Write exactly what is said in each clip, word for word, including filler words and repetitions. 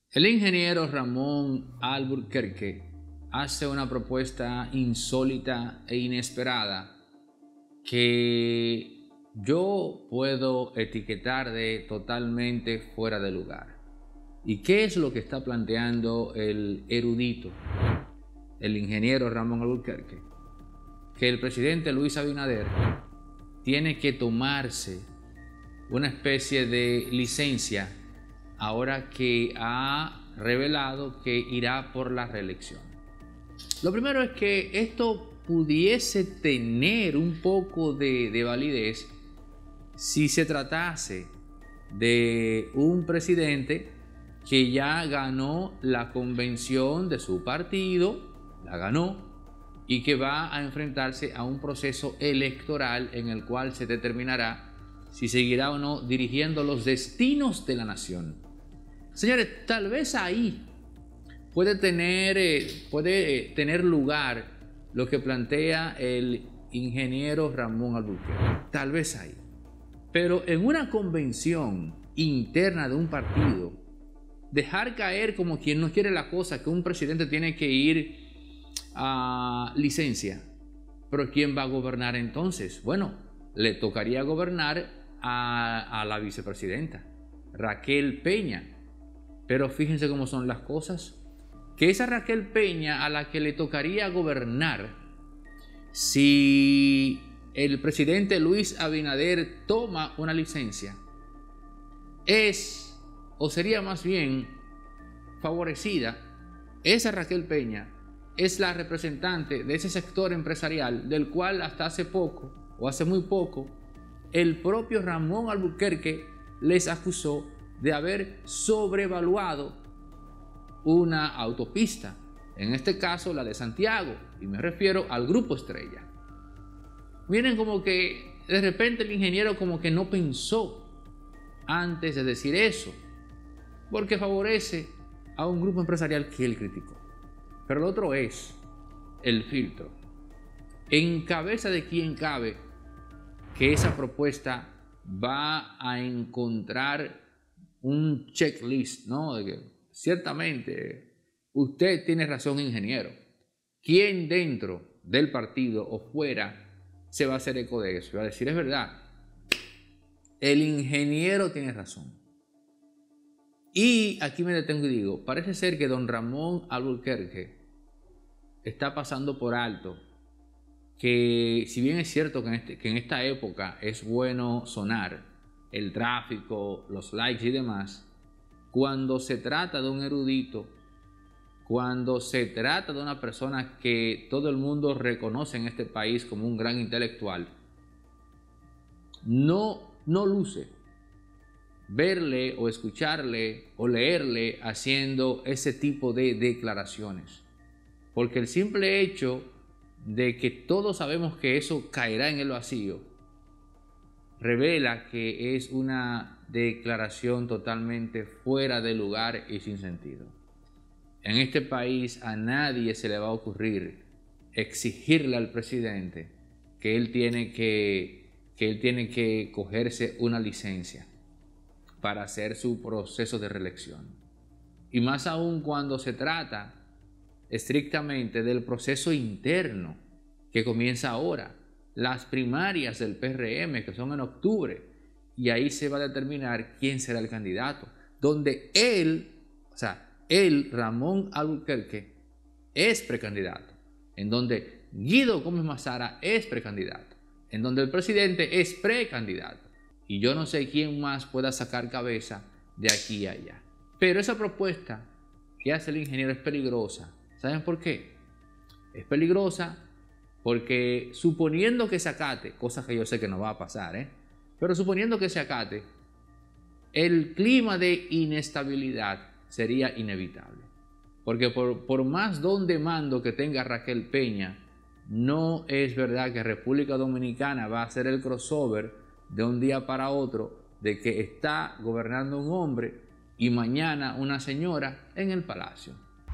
El ingeniero Ramón Alburquerque hace una propuesta insólita e inesperada que yo puedo etiquetar de totalmente fuera de lugar. ¿Y qué es lo que está planteando el erudito, el ingeniero Ramón Alburquerque? Que el presidente Luis Abinader tiene que tomarse una especie de licencia ahora que ha revelado que irá por la reelección. Lo primero es que esto pudiese tener un poco de, de validez si se tratase de un presidente que ya ganó la convención de su partido, la ganó, y que va a enfrentarse a un proceso electoral en el cual se determinará si seguirá o no dirigiendo los destinos de la nación. Señores, tal vez ahí puede tener, eh, puede tener lugar lo que plantea el ingeniero Ramón Alburquerque. Tal vez ahí. Pero en una convención interna de un partido, dejar caer como quien no quiere la cosa que un presidente tiene que ir a licencia. Pero ¿quién va a gobernar entonces? Bueno, le tocaría gobernar a, a la vicepresidenta, Raquel Peña. Pero fíjense cómo son las cosas. Que esa Raquel Peña a la que le tocaría gobernar, si el presidente Luis Abinader toma una licencia, es, o sería más bien favorecida, esa Raquel Peña es la representante de ese sector empresarial del cual hasta hace poco, o hace muy poco, el propio Ramón Alburquerque les acusó de haber sobrevaluado una autopista, en este caso la de Santiago, y me refiero al Grupo Estrella. Miren como que de repente el ingeniero como que no pensó antes de decir eso, porque favorece a un grupo empresarial que él criticó. Pero lo otro es el filtro. En cabeza de quién cabe que esa propuesta va a encontrar un checklist, ¿no? De que ciertamente usted tiene razón, ingeniero. ¿Quién dentro del partido o fuera se va a hacer eco de eso? Va a decir, es verdad, el ingeniero tiene razón. Y aquí me detengo y digo, parece ser que don Ramón Alburquerque está pasando por alto que, si bien es cierto que en, este, que en esta época es bueno sonar el tráfico, los likes y demás, cuando se trata de un erudito, cuando se trata de una persona que todo el mundo reconoce en este país como un gran intelectual, no, no luce verle o escucharle o leerle haciendo ese tipo de declaraciones. Porque el simple hecho de que todos sabemos que eso caerá en el vacío revela que es una declaración totalmente fuera de lugar y sin sentido. En este país a nadie se le va a ocurrir exigirle al presidente que él tiene que, que, él tiene que cogerse una licencia para hacer su proceso de reelección. Y más aún cuando se trata estrictamente del proceso interno que comienza ahora, las primarias del P R M, que son en octubre, y ahí se va a determinar quién será el candidato, donde él, o sea, él, Ramón Alburquerque, es precandidato, en donde Guido Gómez Mazara es precandidato, en donde el presidente es precandidato, y yo no sé quién más pueda sacar cabeza de aquí a allá. Pero esa propuesta que hace el ingeniero es peligrosa. ¿Saben por qué? Es peligrosa porque suponiendo que se acate, cosa que yo sé que no va a pasar, ¿eh? pero suponiendo que se acate, el clima de inestabilidad sería inevitable. Porque por, por más don de mando que tenga Raquel Peña, no es verdad que República Dominicana va a hacer el crossover de un día para otro de que está gobernando un hombre y mañana una señora en el palacio.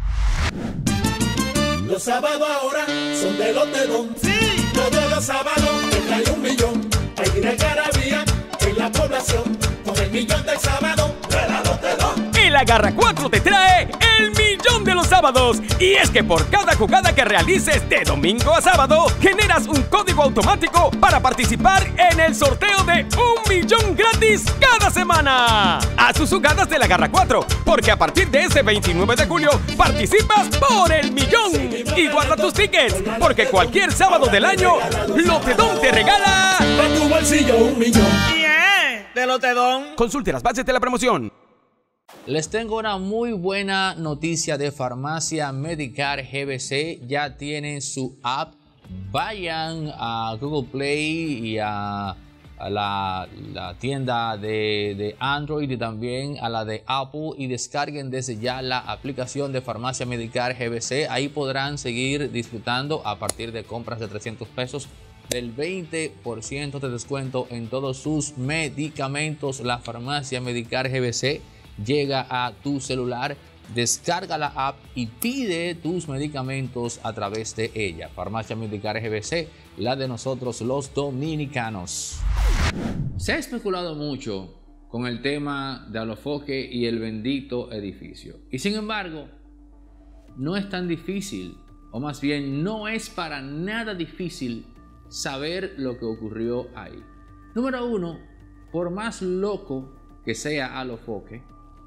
Los sábados ahora son de Lotedón. Sí. Todos los sábados trae un millón. Hay una algarabía en la población con el millón del sábado de la Lotedón. Y la La Garra cuatro te trae el millón de los sábados. Y es que por cada jugada que realices de domingo a sábado, generas un código automático para participar en el sorteo de un millón gratis cada semana. Haz tus jugadas de La Garra cuatro, porque a partir de este veintinueve de julio participas por el millón. Y guarda tus tickets, porque cualquier sábado del año, Lotedom te regala Pa' tu bolsillo un millón. Yeah, de Lotedom. Consulte las bases de la promoción. Les tengo una muy buena noticia de Farmacia Medicare G B C. Ya tienen su app. Vayan a Google Play y a, a la, la tienda de, de Android y también a la de Apple y descarguen desde ya la aplicación de Farmacia Medicare G B C. Ahí podrán seguir disfrutando a partir de compras de trescientos pesos del veinte por ciento de descuento en todos sus medicamentos. La Farmacia Medicare G B C llega a tu celular, descarga la app y pide tus medicamentos a través de ella. Farmacia Medicare G B C, la de nosotros los dominicanos. Se ha especulado mucho con el tema de Alofoque y el bendito edificio. Y sin embargo, no es tan difícil, o más bien no es para nada difícil saber lo que ocurrió ahí. Número uno, por más loco que sea Alofoque,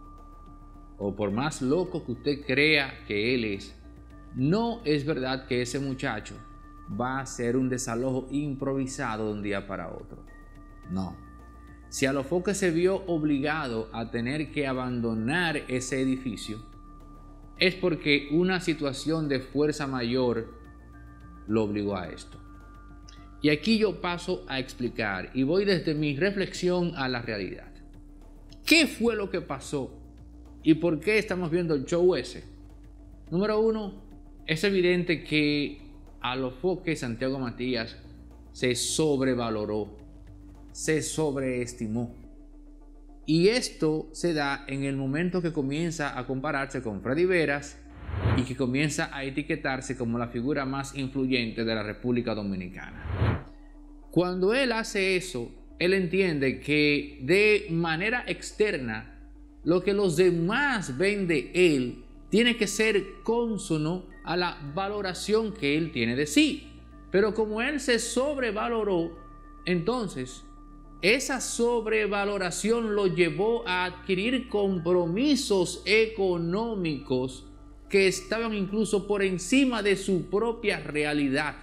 o por más loco que usted crea que él es, no es verdad que ese muchacho va a hacer un desalojo improvisado de un día para otro. No. Si Alofoque se vio obligado a tener que abandonar ese edificio, es porque una situación de fuerza mayor lo obligó a esto. Y aquí yo paso a explicar y voy desde mi reflexión a la realidad. ¿Qué fue lo que pasó? ¿Y por qué estamos viendo el show ese? Número uno, es evidente que Alofoque Santiago Matías se sobrevaloró, se sobreestimó. Y esto se da en el momento que comienza a compararse con Freddy Veras y que comienza a etiquetarse como la figura más influyente de la República Dominicana. Cuando él hace eso, él entiende que de manera externa, lo que los demás ven de él tiene que ser cónsono a la valoración que él tiene de sí. Pero como él se sobrevaloró, entonces esa sobrevaloración lo llevó a adquirir compromisos económicos que estaban incluso por encima de su propia realidad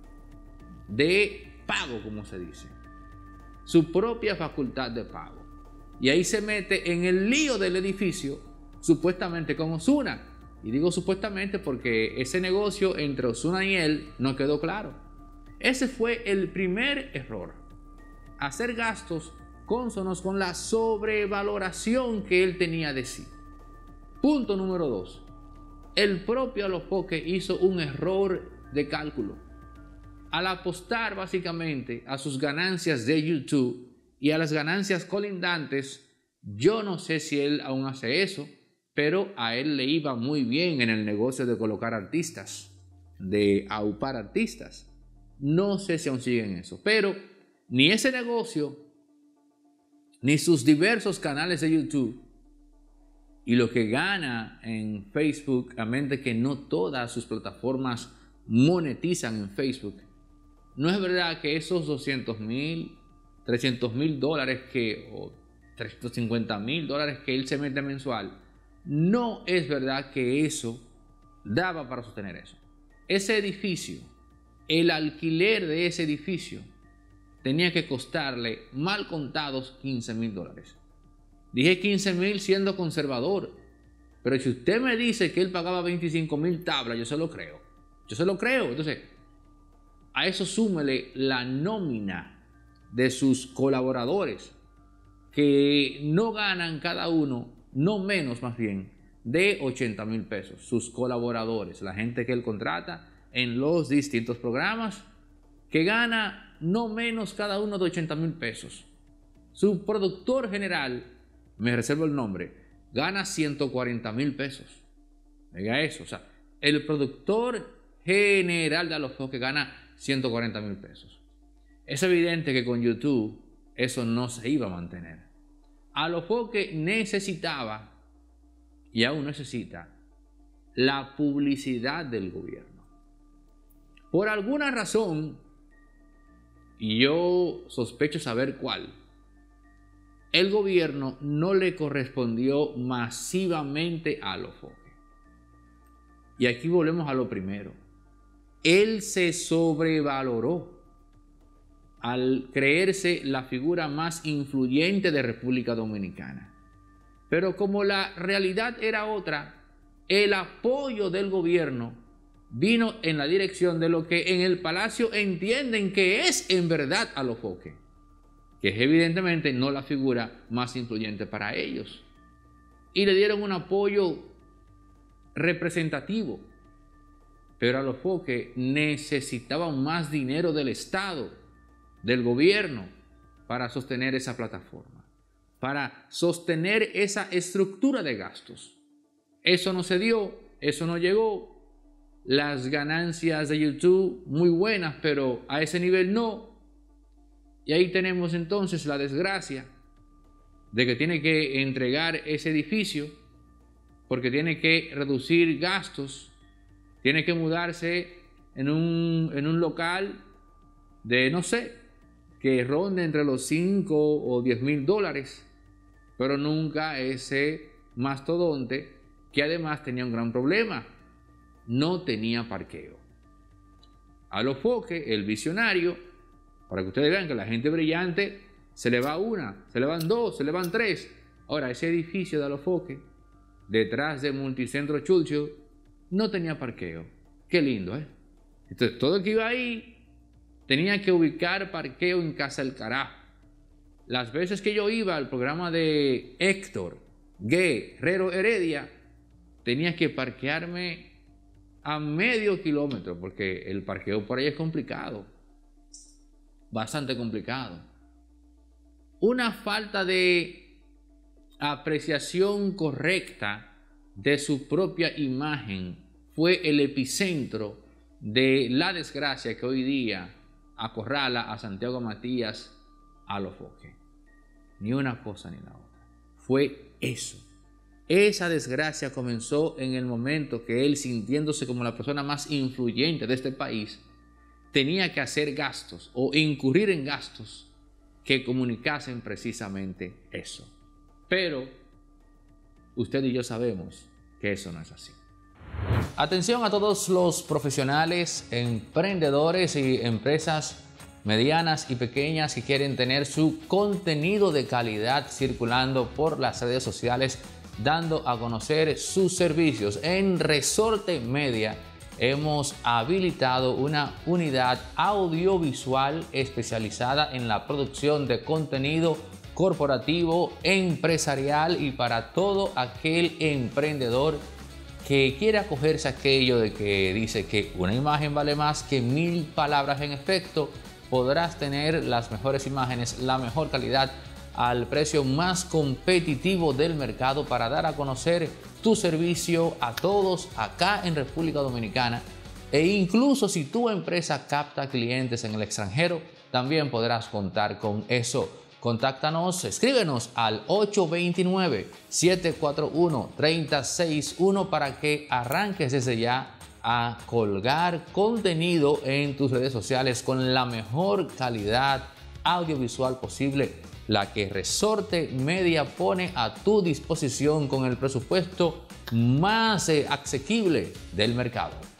de pago, como se dice, su propia facultad de pago. Y ahí se mete en el lío del edificio, supuestamente con Ozuna. Y digo supuestamente porque ese negocio entre Ozuna y él no quedó claro. Ese fue el primer error. Hacer gastos cónsonos con la sobrevaloración que él tenía de sí. Punto número dos. El propio Alofoque hizo un error de cálculo. Al apostar básicamente a sus ganancias de YouTube y a las ganancias colindantes, yo no sé si él aún hace eso, pero a él le iba muy bien en el negocio de colocar artistas, de aupar artistas. No sé si aún siguen eso, pero ni ese negocio, ni sus diversos canales de YouTube y lo que gana en Facebook, a mente que no todas sus plataformas monetizan en Facebook. No es verdad que esos doscientos mil, trescientos mil dólares que, o trescientos cincuenta mil dólares que él se mete mensual, no es verdad que eso daba para sostener eso. Ese edificio, el alquiler de ese edificio, tenía que costarle mal contados quince mil dólares. Dije quince mil siendo conservador, pero si usted me dice que él pagaba veinticinco mil tablas, yo se lo creo. Yo se lo creo. Entonces, a eso súmele la nómina de sus colaboradores, que no ganan cada uno, no menos más bien, de ochenta mil pesos. Sus colaboradores, la gente que él contrata en los distintos programas, que gana no menos cada uno de ochenta mil pesos. Su productor general, me reservo el nombre, gana ciento cuarenta mil pesos. Oiga eso, o sea, el productor general de Alofoque gana ciento cuarenta mil pesos. Es evidente que con YouTube eso no se iba a mantener. Alofoque necesitaba y aún necesita la publicidad del gobierno. Por alguna razón, y yo sospecho saber cuál, el gobierno no le correspondió masivamente a Alofoque. Y aquí volvemos a lo primero. Él se sobrevaloró al creerse la figura más influyente de República Dominicana. Pero como la realidad era otra, el apoyo del gobierno vino en la dirección de lo que en el Palacio entienden que es en verdad Alofoque, que es evidentemente no la figura más influyente para ellos. Y le dieron un apoyo representativo. Pero Alofoque necesitaba más dinero del Estado, del gobierno, para sostener esa plataforma, para sostener esa estructura de gastos. Eso no se dio, eso no llegó. Las ganancias de YouTube muy buenas, pero a ese nivel no. Y ahí tenemos entonces la desgracia de que tiene que entregar ese edificio porque tiene que reducir gastos. Tiene que mudarse en un, en un local de, no sé, que ronde entre los cinco o diez mil dólares, pero nunca ese mastodonte que además tenía un gran problema. No tenía parqueo. Alofoque, el visionario, para que ustedes vean que la gente brillante se le va una, se le van dos, se le van tres. Ahora, ese edificio de Alofoque, detrás de Multicentro Churchill, no tenía parqueo. Qué lindo, ¿eh? Entonces, todo el que iba ahí tenía que ubicar parqueo en Casa del Carajo. Las veces que yo iba al programa de Héctor Guerrero Heredia, tenía que parquearme a medio kilómetro, porque el parqueo por ahí es complicado. Bastante complicado. Una falta de apreciación correcta de su propia imagen fue el epicentro de la desgracia que hoy día acorrala a Santiago Matías Alofoque. Ni una cosa ni la otra. Fue eso. Esa desgracia comenzó en el momento que él, sintiéndose como la persona más influyente de este país, tenía que hacer gastos o incurrir en gastos que comunicasen precisamente eso. Pero usted y yo sabemos que eso no es así. Atención a todos los profesionales, emprendedores y empresas medianas y pequeñas que quieren tener su contenido de calidad circulando por las redes sociales, dando a conocer sus servicios. En Resorte Media hemos habilitado una unidad audiovisual especializada en la producción de contenido corporativo, empresarial y para todo aquel emprendedor que quiere acogerse a aquello de que dice que una imagen vale más que mil palabras. En efecto, podrás tener las mejores imágenes, la mejor calidad al precio más competitivo del mercado para dar a conocer tu servicio a todos acá en República Dominicana. E incluso si tu empresa capta clientes en el extranjero, también podrás contar con eso. Contáctanos, escríbenos al ocho dos nueve, siete cuatro uno, tres cero seis uno para que arranques desde ya a colgar contenido en tus redes sociales con la mejor calidad audiovisual posible, la que Resorte Media pone a tu disposición con el presupuesto más eh, asequible del mercado.